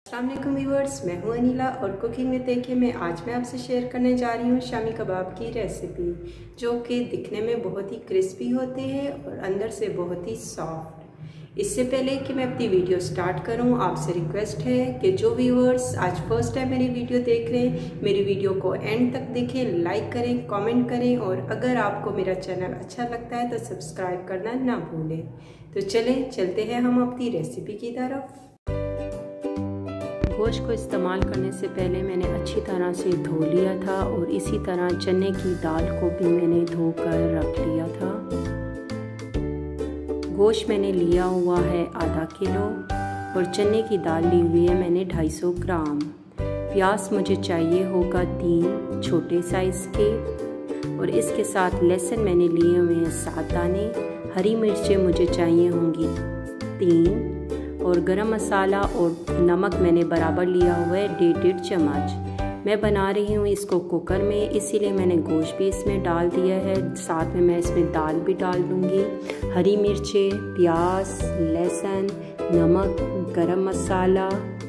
अस्सलाम वालेकुम व्यूअर्स, मैं हूं अनिला और कुकिंग में देखिए मैं आपसे शेयर करने जा रही हूं शामी कबाब की रेसिपी, जो कि दिखने में बहुत ही क्रिस्पी होते हैं और अंदर से बहुत ही सॉफ्ट। इससे पहले कि मैं अपनी वीडियो स्टार्ट करूं, आपसे रिक्वेस्ट है कि जो व्यूअर्स आज फर्स्ट टाइम मेरी वीडियो देख रहे हैं, मेरी वीडियो को एंड तक देखें, लाइक करें, कमेंट करें और अगर आपको मेरा चैनल अच्छा लगता है तो सब्सक्राइब करना ना भूलें। तो चलते हैं हम अपनी रेसिपी की तरफ। गोश्त को इस्तेमाल करने से पहले मैंने अच्छी तरह से धो लिया था और इसी तरह चने की दाल को भी मैंने धोकर रख लिया था। गोश्त मैंने लिया हुआ है आधा किलो और चने की दाल ली हुई है मैंने 250 ग्राम। प्याज मुझे चाहिए होगा 3 छोटे साइज़ के और इसके साथ लहसुन मैंने लिए हुए हैं 7 दाने। हरी मिर्चें मुझे चाहिए होंगी 3 और गरम मसाला और नमक मैंने बराबर लिया हुआ है 1.5 चम्मच। मैं बना रही हूँ इसको कुकर में, इसीलिए मैंने गोश्त भी इसमें डाल दिया है, साथ में मैं इसमें दाल भी डाल दूँगी। हरी मिर्चें, प्याज, लहसुन, नमक, गरम मसाला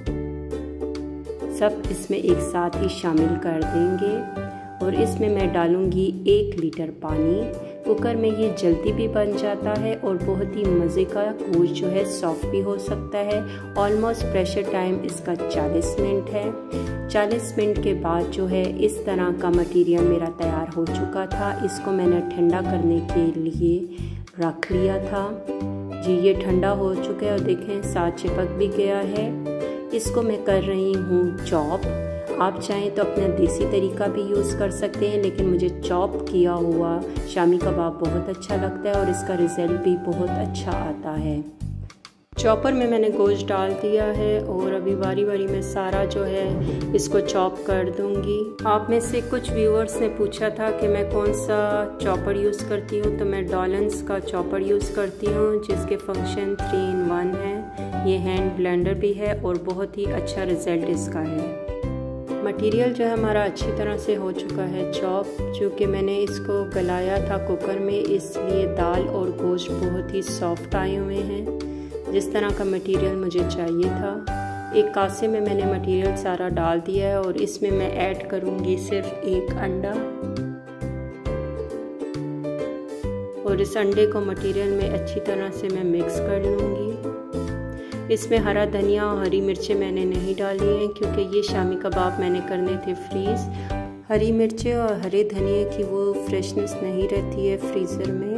सब इसमें एक साथ ही शामिल कर देंगे और इसमें मैं डालूँगी 1 लीटर पानी। कुकर में ये जल्दी भी बन जाता है और बहुत ही मज़े का गोश्त जो है सॉफ्ट भी हो सकता है। ऑलमोस्ट प्रेशर टाइम इसका 40 मिनट है। 40 मिनट के बाद जो है इस तरह का मटेरियल मेरा तैयार हो चुका था। इसको मैंने ठंडा करने के लिए रख लिया था। जी ये ठंडा हो चुका है और देखें साथ चिपक भी गया है। इसको मैं कर रही हूँ चॉप। आप चाहें तो अपना देसी तरीका भी यूज़ कर सकते हैं, लेकिन मुझे चॉप किया हुआ शामी कबाब बहुत अच्छा लगता है और इसका रिज़ल्ट भी बहुत अच्छा आता है। चॉपर में मैंने गोश्त डाल दिया है और अभी बारी बारी में सारा जो है इसको चॉप कर दूंगी। आप में से कुछ व्यूअर्स ने पूछा था कि मैं कौन सा चॉपर यूज़ करती हूँ, तो मैं डॉलन्स का चॉपर यूज़ करती हूँ जिसके फंक्शन 3 in 1 है। ये हैंड ब्लेंडर भी है और बहुत ही अच्छा रिज़ल्ट इसका है। मटेरियल जो है हमारा अच्छी तरह से हो चुका है चॉप, चूँकि मैंने इसको गलाया था कुकर में, इसलिए दाल और गोश्त बहुत ही सॉफ्ट आए हुए हैं, जिस तरह का मटेरियल मुझे चाहिए था। एक कासे में मैंने मटेरियल सारा डाल दिया है और इसमें मैं ऐड करूँगी सिर्फ 1 अंडा और इस अंडे को मटेरियल में अच्छी तरह से मैं मिक्स कर लूँगी। इसमें हरा धनिया और हरी मिर्चें मैंने नहीं डाली हैं क्योंकि ये शामी कबाब मैंने करने थे फ्रीज़। हरी मिर्चें और हरे धनिया की वो फ्रेशनेस नहीं रहती है फ्रीज़र में।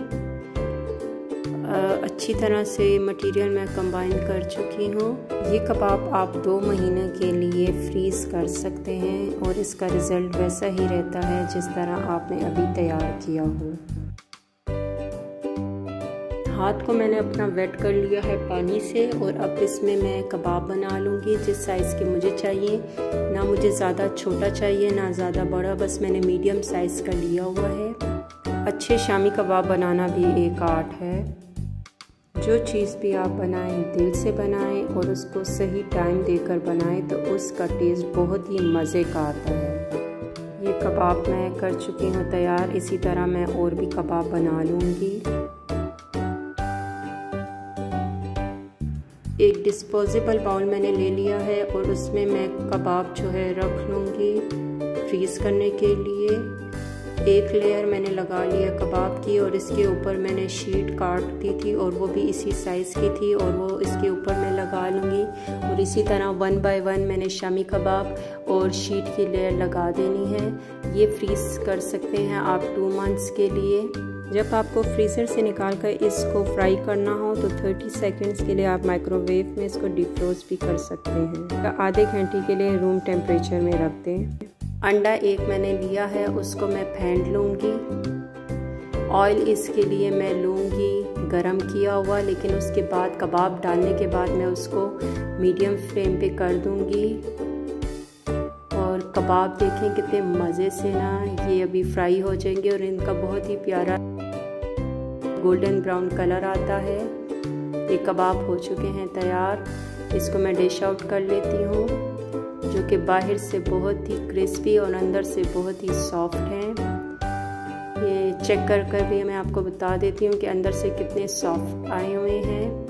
अच्छी तरह से मटेरियल मैं कंबाइन कर चुकी हूँ। ये कबाब आप 2 महीने के लिए फ्रीज़ कर सकते हैं और इसका रिज़ल्ट वैसा ही रहता है जिस तरह आपने अभी तैयार किया हो। हाथ को मैंने अपना वेट कर लिया है पानी से और अब इसमें मैं कबाब बना लूँगी जिस साइज़ के मुझे चाहिए। ना मुझे ज़्यादा छोटा चाहिए ना ज़्यादा बड़ा, बस मैंने मीडियम साइज़ का लिया हुआ है। अच्छे शामी कबाब बनाना भी एक आर्ट है। जो चीज़ भी आप बनाएं दिल से बनाएं और उसको सही टाइम देकर बनाएं तो उसका टेस्ट बहुत ही मज़े का आता है। ये कबाब मैं कर चुकी हूँ तैयार। इसी तरह मैं और भी कबाब बना लूँगी। एक डिस्पोजेबल बाउल मैंने ले लिया है और उसमें मैं कबाब जो है रख लूँगी फ्रीज़ करने के लिए। 1 लेयर मैंने लगा लिया कबाब की और इसके ऊपर मैंने शीट काट दी थी और वो भी इसी साइज़ की थी और वो इसके ऊपर मैं लगा लूँगी। और इसी तरह 1 by 1 मैंने शामी कबाब और शीट की लेयर लगा देनी है। ये फ्रीज़ कर सकते हैं आप 2 मंथ्स के लिए। जब आपको फ्रीज़र से निकाल कर इसको फ्राई करना हो तो 30 सेकंड्स के लिए आप माइक्रोवेव में इसको डिफ्रोस्ट भी कर सकते हैं। आधे घंटे के लिए रूम टेम्परेचर में रख दें। अंडा 1 मैंने लिया है, उसको मैं फेंट लूँगी। ऑयल इसके लिए मैं लूँगी गरम किया हुआ, लेकिन उसके बाद कबाब डालने के बाद मैं उसको मीडियम फ्लेम पे कर दूँगी। और कबाब देखें कितने मज़े से ना ये अभी फ्राई हो जाएंगे और इनका बहुत ही प्यारा गोल्डन ब्राउन कलर आता है। ये कबाब हो चुके हैं तैयार। इसको मैं डिश आउट कर लेती हूँ, जो कि बाहर से बहुत ही क्रिस्पी और अंदर से बहुत ही सॉफ्ट हैं। ये चेक कर भी मैं आपको बता देती हूँ कि अंदर से कितने सॉफ्ट आए हुए हैं।